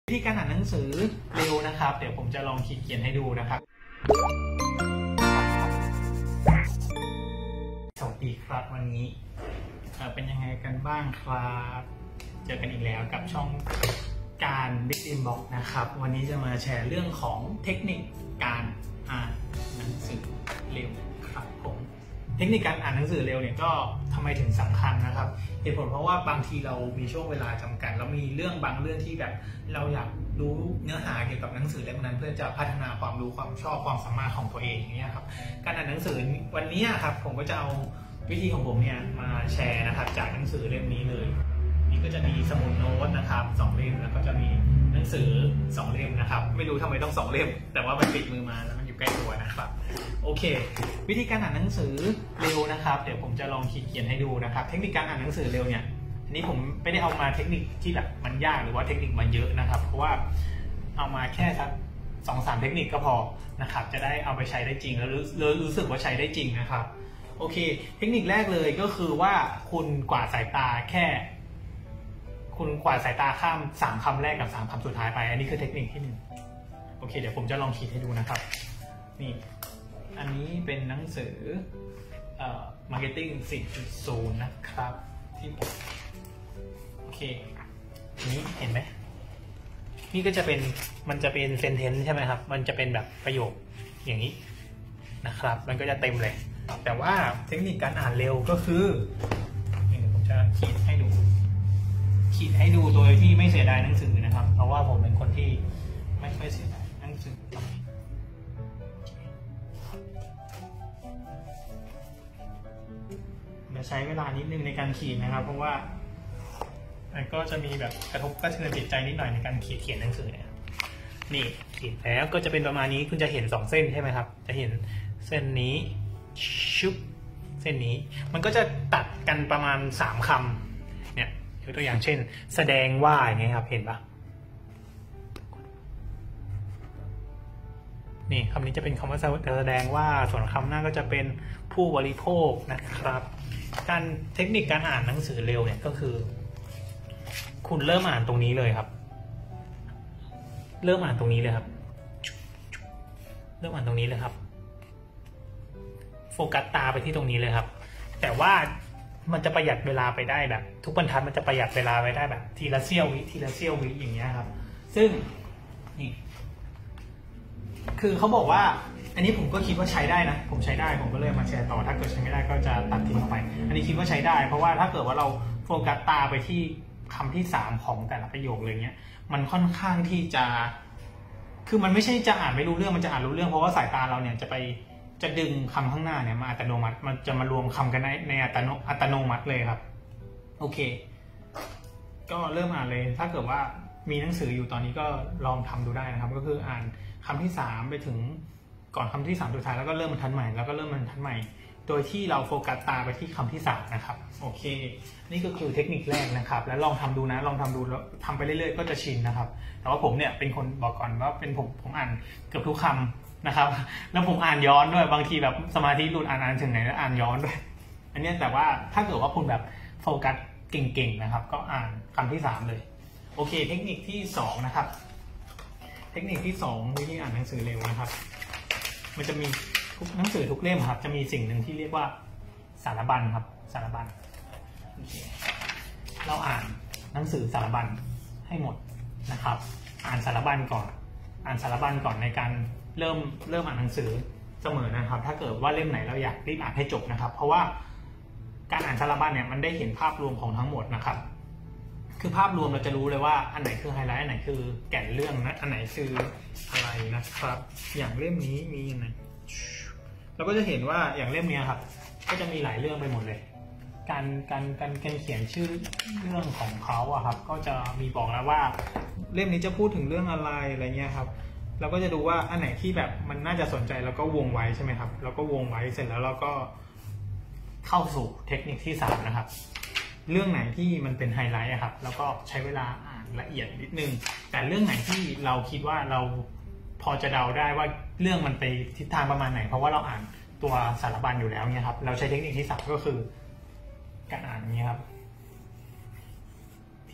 วิธีการอ่านหนังสือเร็วนะครับเดี๋ยวผมจะลองขีดเขียนให้ดูนะครับสวัสดีครับวันนี้เป็นยังไงกันบ้างครับเจอกันอีกแล้วกับช่องการ Big Inbox นะครับวันนี้จะมาแชร์เรื่องของเทคนิคการอ่านหนังสือเร็วครับผมเทคนิคการอ่านหนังสือเร็วเนี่ยก็ทำไมถึงสำคัญนะครับเหตุผลเพราะว่าบางทีเรามีช่วงเวลาจำกัดแล้วมีเรื่องบางเรื่องที่แบบเราอยากรู้เนื้อหาเกี่ยวกับหนังสือเล่มนั้นเพื่อจะพัฒนาความรู้ความชอบความสามารถของตัวเองเนี่ยครับการอ่านหนังสือวันนี้ครับผมก็จะเอาวิธีของผมเนี่ยมาแชร์นะครับจากหนังสือเล่มนี้เลยนี่ก็จะมีสมุดโน้ตนะครับ2 เล่มแล้วก็จะมีหนังสือ2 เล่มนะครับไม่รู้ทำไมต้อง2 เล่มแต่ว่ามันติดมือมาแล้วมันอยู่ใกล้ตัวนะครับโอเควิธีการอ่านหนังสือเร็วนะครับเดี๋ยวผมจะลองขีดเขียนให้ดูนะครับเทคนิคการอ่านหนังสือเร็วเนี่ยอันนี้ผมไม่ได้เอามาเทคนิคที่แบบมันยากหรือว่าเทคนิคมันเยอะนะครับเพราะว่าเอามาแค่สัก2-3 เทคนิคก็พอนะครับจะได้เอาไปใช้ได้จริงแล้วรู้สึกว่าใช้ได้จริงนะครับโอเคเทคนิคแรกเลยก็คือว่าคุณกวาดสายตาข้าม3 คำแรกกับ3 คำสุดท้ายไปอันนี้คือเทคนิคที่1โอเคเดี๋ยวผมจะลองขีดให้ดูนะครับนี่อันนี้เป็นหนังสือMarketing 4.0 นะครับที่ผมโอเคนี้เห็นไหมนี่ก็จะเป็นมันจะเป็น sentence ใช่ไหมครับมันจะเป็นแบบประโยคอย่างนี้นะครับมันก็จะเต็มเลยแต่ว่าเทคนิคการอ่านเร็วก็คือเดี๋ยวผมจะขีดให้ดูโดยที่ไม่เสียดายหนังสือนะครับเพราะว่าผมเป็นคนที่ไม่ค่อยเสียดายหนังสือจะใช้เวลานิดนึงในการขีดนะครับเพราะว่ามันก็จะมีแบบกระทบกระเทือนจิตใจนิดหน่อยในการเขียนหนังสือเนี่ยนี่ขีดแล้วก็จะเป็นประมาณนี้คุณจะเห็น2 เส้นใช่ไหมครับจะเห็นเส้นนี้ชุบเส้นนี้มันก็จะตัดกันประมาณ3 คำเนี่ยยกตัวอย่างเช่นแสดงว่าอย่างเงี้ยครับเห็นปะนี่คำนี้จะเป็นคำว่าแสดงว่าส่วนคำหน้าก็จะเป็นผู้บริโภคนะครับการเทคนิคการอ่านหนังสือเร็วเนี่ยก็คือคุณเริ่มอ่านตรงนี้เลยครับเริ่มอ่านตรงนี้เลยครับโฟกัสตาไปที่ตรงนี้เลยครับแต่ว่ามันจะประหยัดเวลาไปได้แบบทุกบรรทัดมันจะประหยัดเวลาไปได้แบบทีละเสี้ยววิอย่างเงี้ยครับซึ่งนี่คือเขาบอกว่าอันนี้ผมก็คิดว่าใช้ได้นะผมใช้ได้ผมก็เลยมาแชร์ต่อถ้าเกิดใช้ไม่ได้ก็จะตัดทิ้งออกไปอันนี้คิดว่าใช้ได้เพราะว่าถ้าเกิดว่าเราโฟกัสตาไปที่คำที่3ของแต่ละประโยคเลยเนี้ยมันค่อนข้างที่จะคือมันไม่ใช่จะอ่านไม่รู้เรื่องมันจะอ่านรู้เรื่องเพราะว่าสายตาเราเนี่ยจะดึงคำข้างหน้าเนี่ยมาอัตโนมัติมันจะมารวมคำกันในอัตโนมัติเลยครับโอเคก็เริ่มอ่านเลยถ้าเกิดว่ามีหนังสืออยู่ตอนนี้ก็ลองทำดูได้นะครับก็คืออ่านคำที่3ไปถึงก่อนคำที่3สุดท้ายแล้วก็เริ่มบรรทัดใหม่แล้วก็เริ่มบรรทัดใหม่โดยที่เราโฟกัสตาไปที่คำที่3นะครับโอเคนี่ก็คือเทคนิคแรกนะครับแล้วลองทำดูนะลองทำดูแล้วทำไปเรื่อยๆก็จะชินนะครับแต่ว่าผมเนี่ยเป็นคนบอกก่อนว่าเป็นผมอ่านเกือบทุกคำนะครับแล้วผมอ่านย้อนด้วยบางทีแบบสมาธิหลุดอ่านถึงไหนแล้วอ่านย้อนด้วยอันนี้แต่ว่าถ้าเกิดว่าคุณแบบโฟกัสเก่งๆนะครับก็อ่านคำที่3เลยโอเคเทคนิคที่2นะครับเทคนิคที่2วิธีอ่านหนังสือเร็วนะครับมันจะมีหนังสือทุกเล่มครับจะมีสิ่งหนึ่งที่เรียกว่าสารบัญครับสารบัญเราอ่านหนังสือสารบัญให้หมดนะครับอ่านสารบัญก่อนในการเริ่มอ่านหนังสือเสมอนะครับถ้าเกิดว่าเล่มไหนเราอยากรีบอ่านให้จบนะครับเพราะว่าการอ่านสารบัญเนี่ยมันได้เห็นภาพรวมของทั้งหมดนะครับคือภาพรวมเราจะรู้เลยว่าอันไหนคือไฮไลท์อันไหนคือแก่นเรื่องนะอันไหนคืออะไรนะครับอย่างเล่มนี้มีอะไรเราก็จะเห็นว่าอย่างเล่มนี้ครับก็จะมีหลายเรื่องไปหมดเลยการเขียนชื่อเรื่องของเขาอะครับก็จะมีบอกแล้วว่าเล่มนี้จะพูดถึงเรื่องอะไรเงี้ยครับเราก็จะดูว่าอันไหนที่แบบมันน่าจะสนใจแล้วก็วงไว้ใช่ไหมครับแล้วก็วงไว้เสร็จแล้วเราก็เข้าสู่เทคนิคที่3นะครับเรื่องไหนที่มันเป็นไฮไลท์ครับแล้วก็ใช้เวลาอ่านละเอียดนิดนึงแต่เรื่องไหนที่เราคิดว่าเราพอจะเดาได้ว่าเรื่องมันไปทิศทางประมาณไหนเพราะว่าเราอ่านตัวสารบัญอยู่แล้วเนี่ยครับเราใช้เทคนิคที่3ก็คือการอ่านนี้ครับท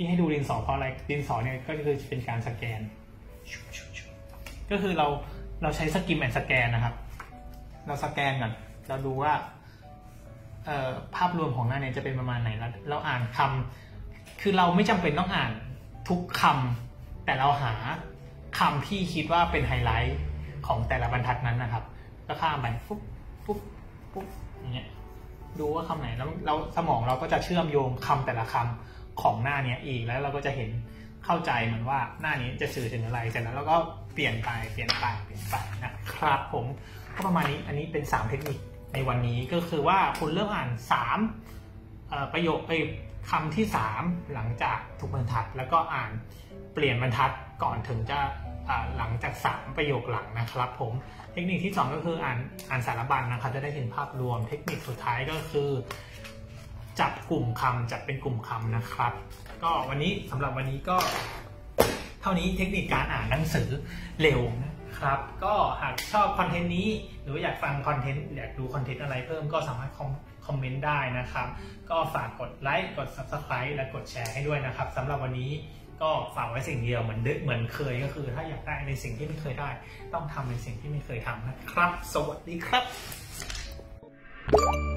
ที่ให้ดูดินสอเพราะอะไรดินสอเนี่ยก็คือเป็นการสแกนก็คือเราใช้สกิมแอนด์สแกนนะครับเราสแกนก่อนเราดูว่าภาพรวมของหน้าเนี่ยจะเป็นประมาณไหนแล้วเราอ่านคำคือเราไม่จำเป็นต้องอ่านทุกคำแต่เราหาคำที่คิดว่าเป็นไฮไลท์ของแต่ละบรรทัดนั้นนะครับก็ข้ามไปปุ๊บปุ๊บปุ๊บอย่างเงี้ยดูว่าคำไหนแล้วสมองเราก็จะเชื่อมโยงคำแต่ละคำของหน้านี้อีกแล้วเราก็จะเห็นเข้าใจเหมือนว่าหน้านี้จะสื่อถึงอะไรเสร็จแล้วเราก็เปลี่ยนไปนะครับผมก็ประมาณนี้อันนี้เป็น3เทคนิคในวันนี้ก็คือว่าคุณเริ่มอ่าน3ประโยคคำที่3หลังจากทุกบรรทัดแล้วก็อ่านเปลี่ยนบรรทัดก่อนถึงจะหลังจาก3ประโยคหลังนะครับผมเทคนิคที่2ก็คืออ่านสารบัญนะครับจะได้เห็นภาพรวมเทคนิคสุดท้ายก็คือจับกลุ่มคำจัดเป็นกลุ่มคำนะครับก็วันนี้สำหรับวันนี้ก็เท่านี้เทคนิคการอ่านหนังสือเร็วนะครับก็หากชอบคอนเทนต์นี้หรืออยากฟังคอนเทนต์อยากดูคอนเทนต์อะไรเพิ่มก็สามารถคอมเมนต์ได้นะครับก็ฝากกดไลค์กด Subscribe และกดแชร์ให้ด้วยนะครับสำหรับวันนี้ก็ฝากไว้สิ่งเดียวเหมือนเคยก็คือถ้าอยากได้ในสิ่งที่ไม่เคยได้ต้องทำในสิ่งที่ไม่เคยทำนะครับสวัสดีครับ